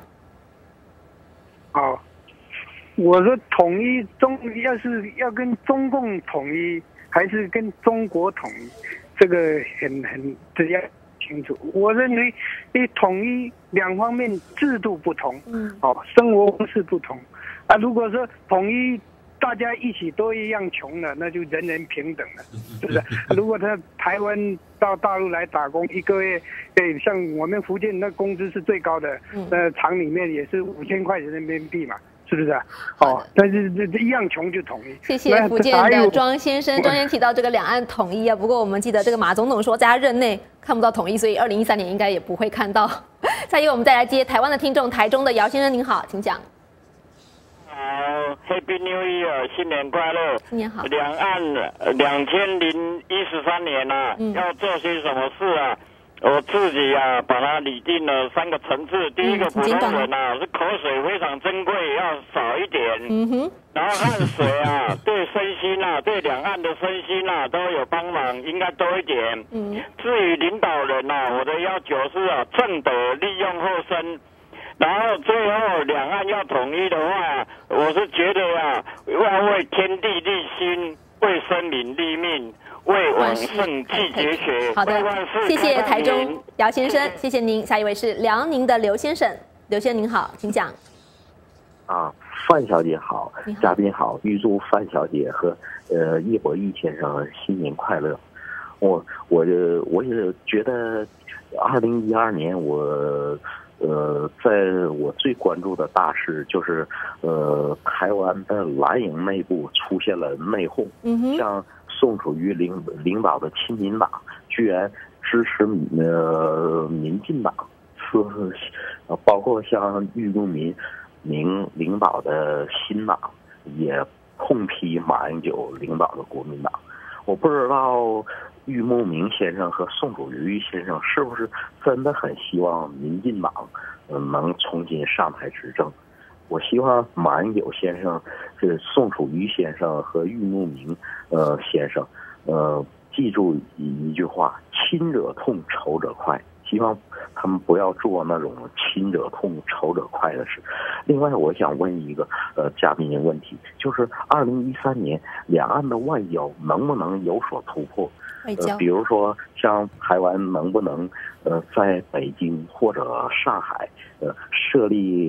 好，我说统一中，要是要跟中共统一，还是跟中国统一，这个很很这要清楚。我认为，你统一两方面制度不同，嗯，哦，生活方式不同，啊，如果说统一。大家一起都一样穷了，那就人人平等了，是不是？如果他台湾到大陆来打工，一个月，对，像我们福建那工资是最高的，那厂里面也是五千块钱人民币嘛，是不是？哦，但是这这一样穷就统一。 谢谢福建的庄先生，庄先生提到这个两岸统一啊，不过我们记得这个马总统说在他任内看不到统一，所以二零一三年应该也不会看到。下一位我们再来接台湾的听众，台中的姚先生您好，请讲。 好 ，Happy New Year， 新年快乐！ 新年好。 两岸两千零一十三年啊，嗯、要做些什么事啊？我自己啊，把它拟定了三个层次。第一个，普通人啊，是口水非常珍贵，要少一点。嗯哼。然后汗水啊，对身心啊，对两岸的身心啊，都有帮忙，应该多一点。嗯。至于领导人啊，我的要求是啊，正德利用后生。然后最后两岸要统一的话，我是觉得啊，要为天地立心，为生民立命，为往圣继绝学。 好的，谢谢台中姚先生，谢谢您。下一位是辽宁的刘先生，刘先生您好，请讲。 啊，范小姐好，嘉宾好，预祝范小姐和呃叶博弈先生新年快乐。我我我也觉得，二零一二年我。呃，在我最关注的大事就是，呃，台湾的蓝营内部出现了内讧，嗯、像宋楚瑜领领导的亲民党居然支持呃民进党，是呃包括像郁慕明明领导的新党也痛批马英九领导的国民党。我不知道郁慕明先生和宋楚瑜先生是不是真的很希望民进党呃能重新上台执政。我希望马英九先生、这宋楚瑜先生和郁慕明呃先生呃记住一句话：亲者痛，仇者快。希望他们不要做那种亲者痛仇者快的事。另外，我想问一个呃嘉宾的问题，就是二零一三年两岸的外交能不能有所突破？呃，比如说像台湾能不能呃在北京或者上海呃设立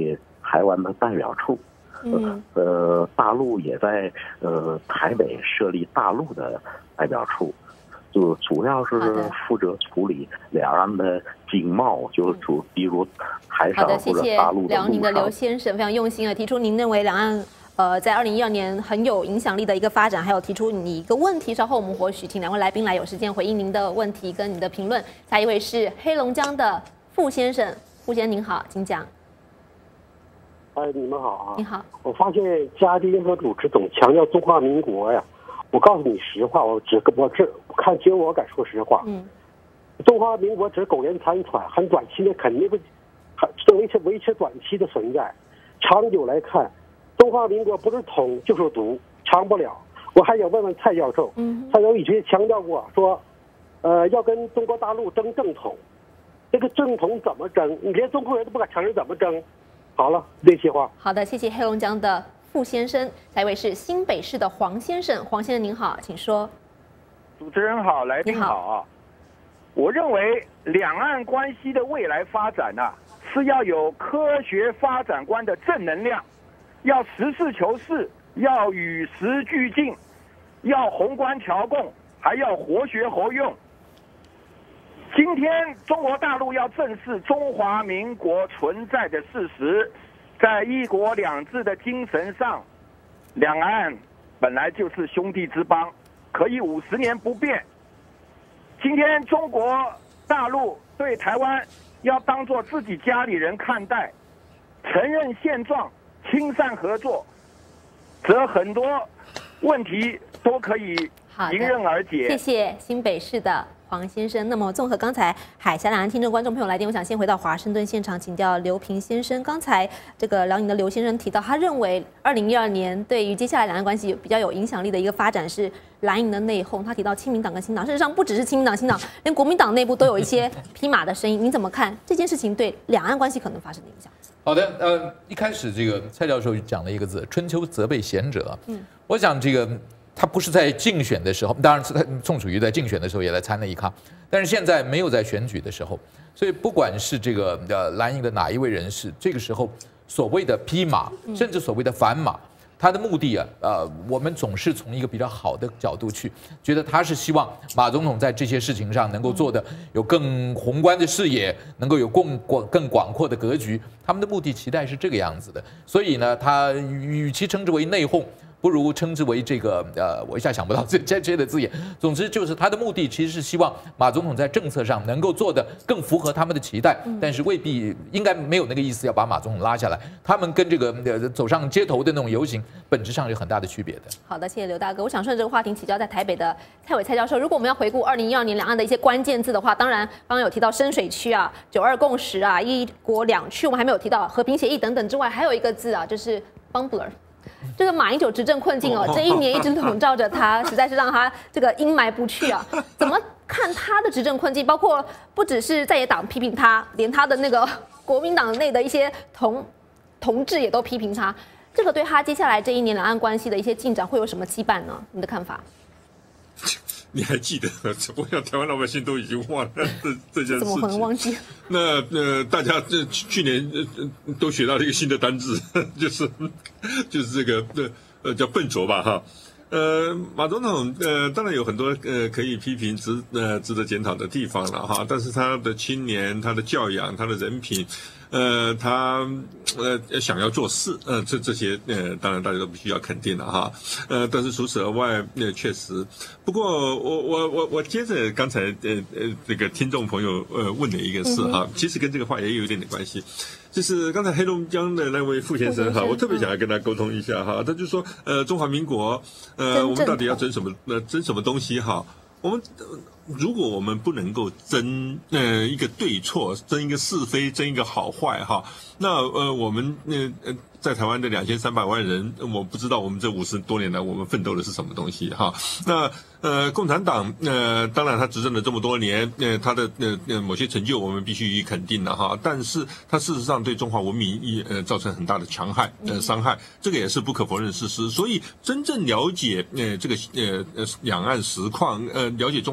台湾的代表处。 嗯， 呃，大陆也在呃台北设立大陆的代表处，就主要是负责处理两岸的经贸，就主比如台上或者大陆的路上。好的，谢谢聊您的刘先生非常用心的提出您认为两岸呃在二零一二年很有影响力的一个发展，还有提出你一个问题，稍后我们或许请两位来宾来有时间回应您的问题跟你的评论。下一位是黑龙江的傅先生，傅先生您好，请讲。 哎，你们好啊！ 你好。 我发现嘉宾和主持总强调中华民国呀，我告诉你实话，我只我这看只有我敢说实话。 嗯。 中华民国只是苟延残喘，很短期内肯定会，只维持维持短期的存在。长久来看，中华民国不是统就是独，长不了。我还想问问蔡教授，嗯，蔡教授以前强调过说，呃，要跟中国大陆争正统，这个正统怎么争？你连中国人都不敢承认，怎么争？好了，这些话。 好的，谢谢黑龙江的傅先生。下一位是新北市的黄先生，黄先生您好，请说。 主持人好，来宾好啊。我认为两岸关系的未来发展啊，是要有科学发展观的正能量，要实事求是，要与时俱进，要宏观调控，还要活学活用。今天中国大陆要正视中华民国存在的事实，在一国两制的精神上，两岸本来就是兄弟之邦，可以五十年不变。今天中国大陆对台湾要当作自己家里人看待，承认现状，亲善合作，则很多问题都可以迎刃而解。 谢谢新北市的黄先生。那么，综合刚才海峡两岸听众观众朋友来电，我想先回到华盛顿现场，请教刘平先生。刚才这个辽宁的刘先生提到，他认为二零一二年对于接下来两岸关系比较有影响力的一个发展是蓝营的内讧。他提到亲民党跟新党，事实上不只是亲民党、新党，连国民党内部都有一些披马的声音。您怎么看这件事情对两岸关系可能发生的影响？ 好的，呃，一开始这个蔡教授讲了一个字“春秋责备贤者”。嗯，我想这个。他不是在竞选的时候，当然是他宋楚瑜在竞选的时候也来参了一咖，但是现在没有在选举的时候，所以不管是这个呃蓝营的哪一位人士，这个时候所谓的披马，甚至所谓的反马，他的目的啊，呃，我们总是从一个比较好的角度去觉得他是希望马总统在这些事情上能够做的有更宏观的视野，能够有更广更广阔的格局，他们的目的期待是这个样子的，所以呢，他与其称之为内讧，不如称之为这个呃，我一下想不到这这些的字眼。总之就是他的目的其实是希望马总统在政策上能够做得更符合他们的期待，但是未必应该没有那个意思要把马总统拉下来。他们跟这个呃走上街头的那种游行本质上有很大的区别的。 好的，谢谢刘大哥。我想顺着这个话题请教在台北的蔡伟蔡教授，如果我们要回顾二零一二年两岸的一些关键字的话，当然刚刚有提到深水区啊、九二共识啊、一国两区，我们还没有提到和平协议等等之外，还有一个字啊，就是 bumbler。这个马英九执政困境哦，这一年一直笼罩着他，实在是让他这个阴霾不去啊。怎么看他的执政困境？包括不只是在野党批评他，连他的那个国民党内的一些同同志也都批评他。这个对他接下来这一年两岸关系的一些进展会有什么羁绊呢？你的看法？ 你还记得？我想台湾老百姓都已经忘了这这件事情。 怎么可能忘记？ 那呃，大家这去年呃都学到了一个新的单字，就是就是这个呃呃叫笨拙吧哈。呃，马总统呃当然有很多呃可以批评值呃值得检讨的地方了哈，但是他的青年、他的教养、他的人品。呃，他呃想要做事，呃，这这些呃，当然大家都必须要肯定了哈。呃，但是除此而外，呃，确实，不过我我我我接着刚才呃呃这个听众朋友呃问的一个事哈，其实跟这个话也有一点点关系。就是刚才黑龙江的那位傅先生哈，我特别想要跟他沟通一下哈，他就说呃中华民国呃我们到底要争什么呃争什么东西哈？我们如果我们不能够争呃一个对错，争一个是非，争一个好坏哈，那呃我们呃呃在台湾的两千三百万人，我不知道我们这五十多年来我们奋斗的是什么东西哈。那呃共产党呃当然他执政了这么多年，呃他的呃呃某些成就我们必须予以肯定了哈，但是他事实上对中华文明也呃造成很大的强害呃伤害，这个也是不可否认的事实。所以真正了解呃这个呃呃两岸实况，呃了解中华民国的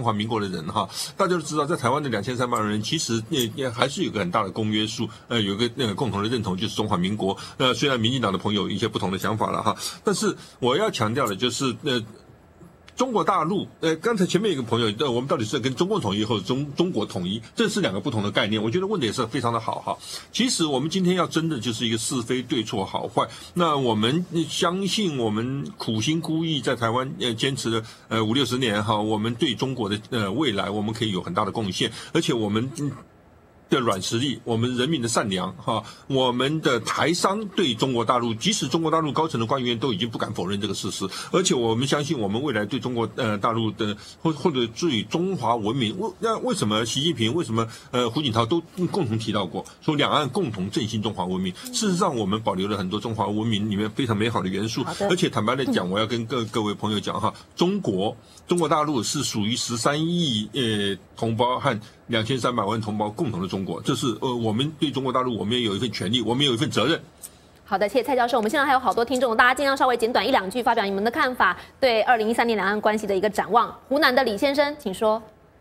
的人哈，大家都知道，在台湾的两千三百万人，其实也也还是有个很大的公约数，呃，有一个那个共同的认同，就是中华民国。呃，虽然民进党的朋友有一些不同的想法了哈，但是我要强调的就是，呃。中国大陆，呃，刚才前面有一个朋友，呃，我们到底是跟中共统一或者中中国统一，这是两个不同的概念。我觉得问的也是非常的好哈。其实我们今天要争的就是一个是非对错好坏。那我们相信，我们苦心孤诣在台湾呃坚持了呃五六十年哈，我们对中国的呃未来我们可以有很大的贡献，而且我们。嗯的软实力，我们人民的善良哈，我们的台商对中国大陆，即使中国大陆高层的官员都已经不敢否认这个事实，而且我们相信，我们未来对中国呃大陆的或或者对中华文明，为那为什么习近平为什么呃胡锦涛都共同提到过，说两岸共同振兴中华文明。事实上，我们保留了很多中华文明里面非常美好的元素，而且坦白的讲，我要跟各各位朋友讲哈，中国中国大陆是属于十三亿呃同胞和两千三百万同胞共同的中国，这是呃我们对中国大陆我们也有一份权利，我们也有一份责任。 好的，谢谢蔡教授。我们现在还有好多听众，大家尽量稍微简短一两句发表你们的看法，对二零一三年两岸关系的一个展望。湖南的李先生，请说。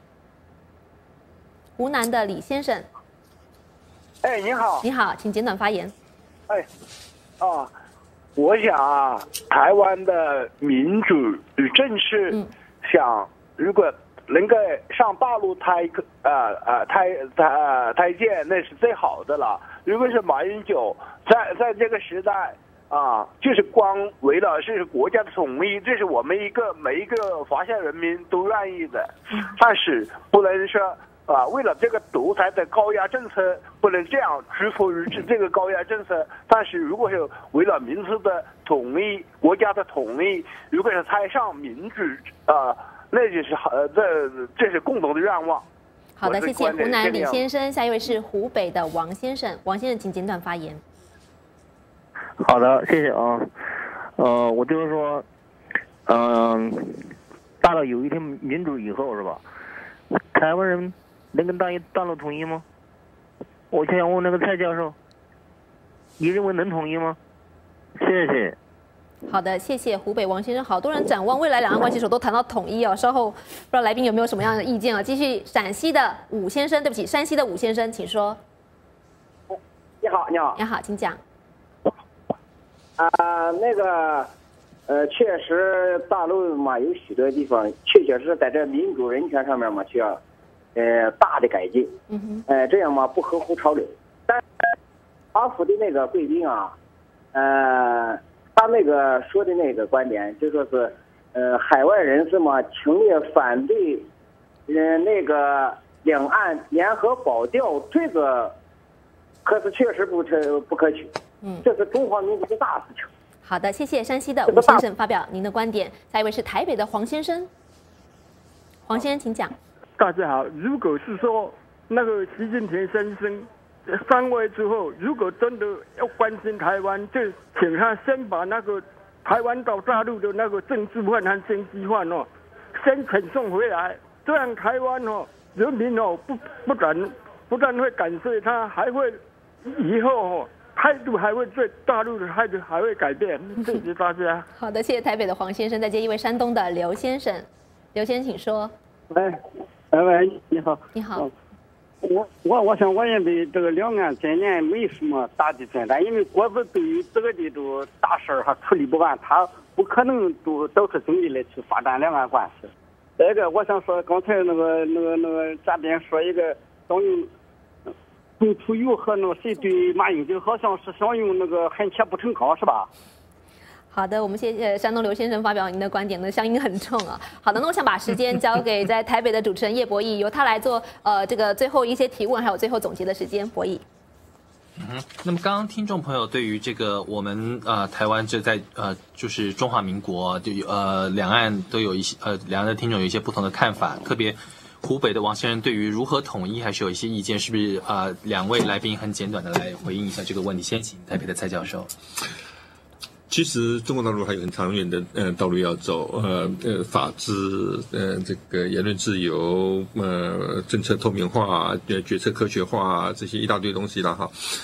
湖南的李先生， 哎，你好， 你好，请简短发言。 哎，啊，我想啊，台湾的民主与政治，嗯、想如果能够上大陆台呃呃台台呃台阶，那是最好的了。如果是马英九在在这个时代啊，就是光为了是国家的统一，这是我们一个每一个华夏人民都愿意的，但是不能说啊，为了这个独裁的高压政策，不能这样屈服于这个高压政策。但是如果是为了民族的统一、国家的统一，如果是台上民主啊。那就是好，这这是共同的愿望。 好的，谢谢湖南李先生。下一位是湖北的王先生，王先生请简短发言。 好的，谢谢啊。呃，我就是说，嗯、呃，大陆有一天民主以后是吧？台湾人能跟大大陆统一吗？我想问那个蔡教授，你认为能统一吗？谢谢。 好的，谢谢湖北王先生。好多人展望未来两岸关系的时候都谈到统一哦，稍后不知道来宾有没有什么样的意见啊？继续，陕西的武先生，对不起，山西的武先生，请说。 你好，你好， 你好，请讲。 啊、呃，那个，呃，确实大陆嘛有许多地方，确确实实在这民主人权上面嘛需要，呃，大的改进。嗯哼。呃，这样嘛不合乎潮流。但华府的那个贵宾啊，呃。他那个说的那个观点，就说是，呃，海外人士嘛，强烈反对，呃，那个两岸联合保钓，这个可是确实不可不可取。嗯，这是中华民族的大事情。 好的，谢谢山西的吴先生发表您的观点。下一位是台北的黄先生，黄先生请讲。 大家好，如果是说那个习近平先生上位之后，如果真的要关心台湾，就请他先把那个台湾到大陆的那个政治犯和经济犯哦，先遣送回来，这样台湾哦人民哦不不但不但会感谢他，还会以后哦态度还会对大陆的态度还会改变。谢谢大家。 好的，谢谢台北的黄先生。再接一位山东的刘先生，刘先生请说。 喂，喂喂，你好。 你好。 我我我想问的这个两岸今年没什么大的进展，因为国子对于这个的都大事儿还处理不完，他不可能都都是精力来去发展两岸关系。这个我想说，刚才那个那个那个嘉宾说一个想用中途友和那个谁对马英九好像是想用那个恨铁不成钢是吧？ 好的，我们谢谢山东刘先生发表您的观点，那乡音很重啊。好的，那我想把时间交给在台北的主持人叶博弈，由他来做呃这个最后一些提问，还有最后总结的时间。博弈。 嗯，那么刚刚听众朋友对于这个我们呃台湾这在呃就是中华民国就呃两岸都有一些呃两岸的听众有一些不同的看法，特别湖北的王先生对于如何统一还是有一些意见，是不是啊、呃？两位来宾很简短的来回应一下这个问题。先请台北的蔡教授。 其实中国大陆还有很长远的呃道路要走，呃呃法治，呃这个言论自由，呃政策透明化，呃决策科学化这些一大堆东西了哈。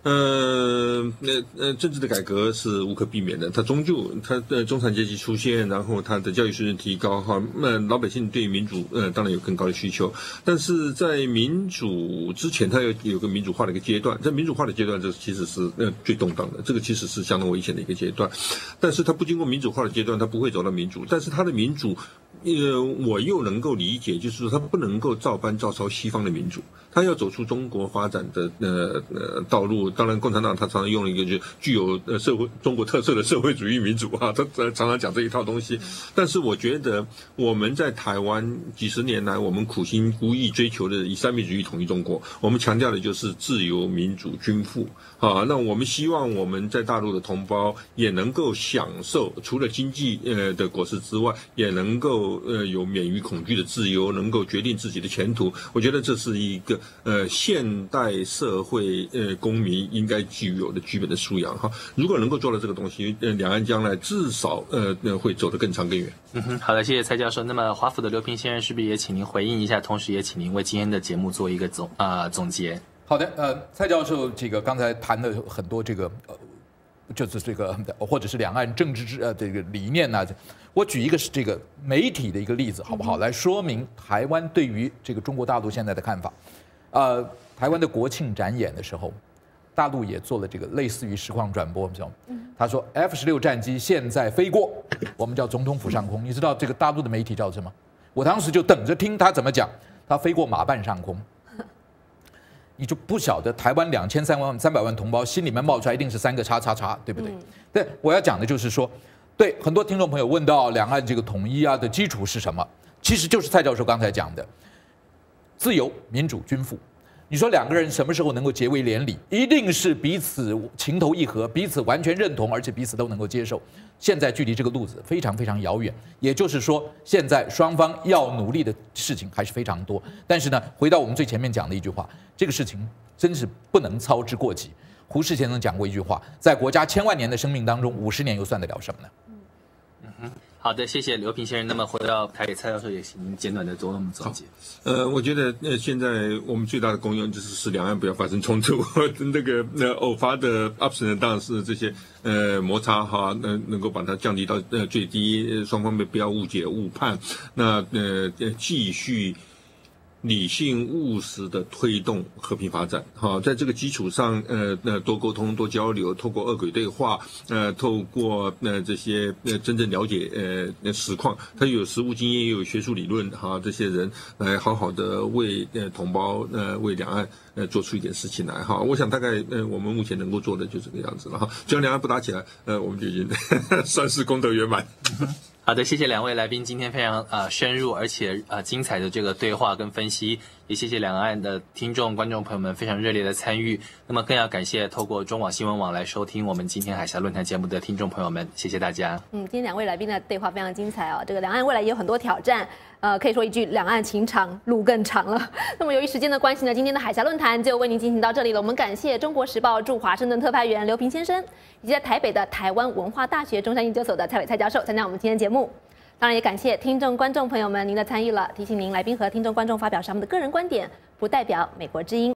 呃，那呃，政治的改革是无可避免的，它终究它的中产阶级出现，然后它的教育水准提高，哈，那老百姓对民主呃当然有更高的需求，但是在民主之前，它有有个民主化的一个阶段，在民主化的阶段，这其实是呃最动荡的，这个其实是相当危险的一个阶段，但是它不经过民主化的阶段，它不会走到民主，但是它的民主，呃，我又能够理解，就是说它不能够照搬照抄西方的民主，它要走出中国发展的呃呃道路。当然，共产党他常常用了一个就具有呃社会中国特色的社会主义民主啊，他常常讲这一套东西。但是我觉得我们在台湾几十年来，我们苦心孤诣追求的以三民主义统一中国，我们强调的就是自由、民主、均富啊。那我们希望我们在大陆的同胞也能够享受除了经济呃的果实之外，也能够呃有免于恐惧的自由，能够决定自己的前途。我觉得这是一个呃现代社会呃公民应该具有的基本的素养哈。如果能够做到这个东西，呃，两岸将来至少呃呃会走得更长更远。 嗯哼，好的，谢谢蔡教授。那么华府的刘平先生是不是也请您回应一下，同时也请您为今天的节目做一个总啊、呃、总结？ 好的，呃，蔡教授这个刚才谈了很多这个呃。就是这个，或者是两岸政治呃这个理念呐、啊，我举一个是这个媒体的一个例子，好不好？来说明台湾对于这个中国大陆现在的看法。呃，台湾的国庆展演的时候，大陆也做了这个类似于实况转播，知道吗？他说 F 十六战机现在飞过，我们叫总统府上空。你知道这个大陆的媒体叫什么？我当时就等着听他怎么讲。他飞过马办上空。你就不晓得台湾两千三万三百万同胞心里面冒出来一定是三个叉叉叉，对不对？对，我要讲的就是说，对很多听众朋友问到两岸这个统一啊的基础是什么，其实就是蔡教授刚才讲的，自由、民主、均富。你说两个人什么时候能够结为连理？一定是彼此情投意合，彼此完全认同，而且彼此都能够接受。现在距离这个路子非常非常遥远，也就是说，现在双方要努力的事情还是非常多。但是呢，回到我们最前面讲的一句话，这个事情真是不能操之过急。胡适先生讲过一句话，在国家千万年的生命当中，五十年又算得了什么呢？ 嗯哼。好的，谢谢刘平先生。那么回到台北，蔡教授也请您简短的做我们总结。 呃，我觉得呃，现在我们最大的功用就是使两岸不要发生冲突。那个呃偶发的 ups and downs 这些呃摩擦哈，能、呃、能够把它降低到呃最低，双方面不要误解误判。那呃继续理性务实的推动和平发展，好，在这个基础上，呃，呃，多沟通、多交流，透过二轨对话，呃，透过呃这些呃真正了解呃实况，他有实务经验，也有学术理论，哈，这些人来好好的为呃同胞呃为两岸呃做出一点事情来，哈，我想大概呃我们目前能够做的就这个样子了，哈，只要两岸不打起来，呃，我们就已经算是功德圆满。 好的，谢谢两位来宾今天非常呃深入而且呃精彩的这个对话跟分析，也谢谢两岸的听众观众朋友们非常热烈的参与。那么更要感谢透过中网新闻网来收听我们今天海峡论坛节目的听众朋友们，谢谢大家。 嗯，今天两位来宾的对话非常精彩哦。这个两岸未来也有很多挑战，呃，可以说一句两岸情长路更长了。那么由于时间的关系呢，今天的海峡论坛就为您进行到这里了。我们感谢中国时报驻华盛顿特派员刘平先生，以及在台北的台湾文化大学中山研究所的蔡伟蔡教授参加我们今天节目。当然也感谢听众观众朋友们您的参与了。提醒您，来宾和听众观众发表他们的个人观点，不代表美国之音。